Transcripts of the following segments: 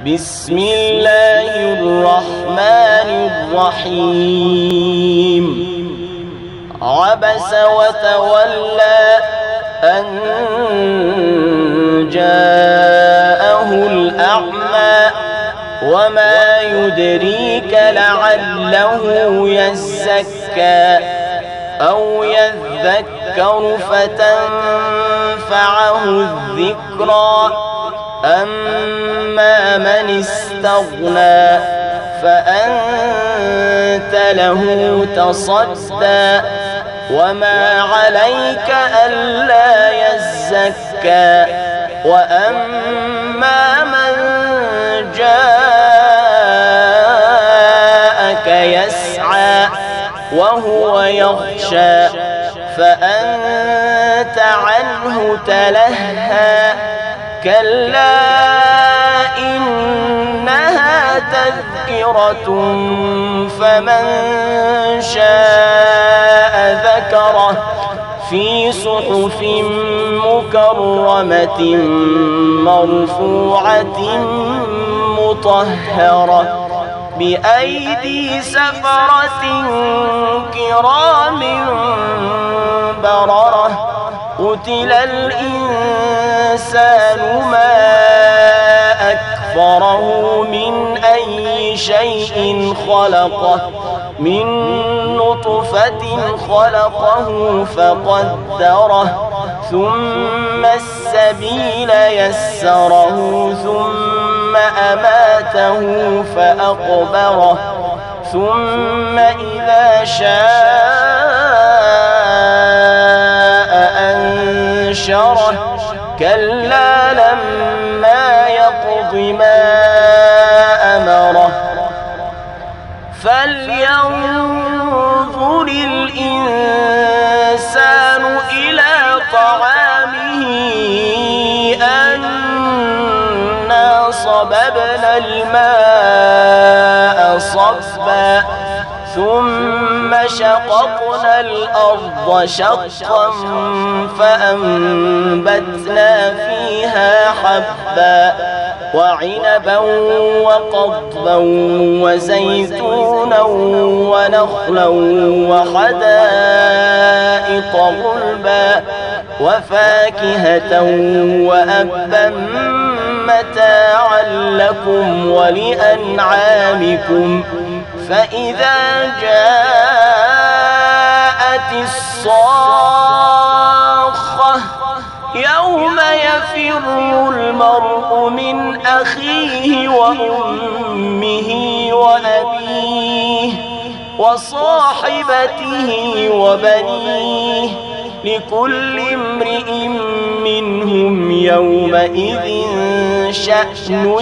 بسم الله الرحمن الرحيم عبس وتولى أن جاءه الأعمى وما يدريك لعله يزكى أو يذكر فتنفعه الذكرى أما من استغنى فأنت له تصدى وما عليك ألا يزكى وأما من جاءك يسعى وهو يخشى فأنت عنه تلهى كلا إنها تذكرة فمن شاء ذكره في صحف مكرمة مرفوعة مطهرة بأيدي سفرة كرام بررة قتل الإنسان ما أكفره من أي شيء خلقه من نطفة خلقه فقدره ثم السبيل يسره ثم أماته فأقبره ثم إذا شاء أنشره كلا لما يقض ما أمره فلينظر الإنسان إلى طعامه أنا صببنا الماء صبا ثم شققنا الأرض شقا فأنبتنا فيها حبا وعنبا وقضبا وزيتونا ونخلا وحدائق غلبا وفاكهة وأبا متاعا لكم ولأنعامكم فإذا جاءت الصاخة يوم يفر المرء من أخيه وأمه وأبيه وصاحبته وبنيه لكل امرئ منهم يومئذ شأن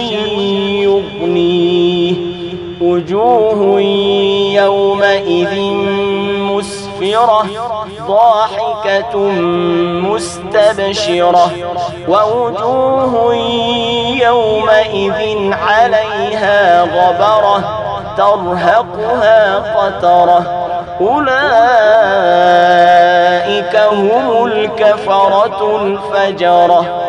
يغنيه وجوه يومئذ مسفرة ضاحكة مستبشرة ووجوه يومئذ عليها غبرة ترهقها قترة أولئك هم الكفرة الفجرة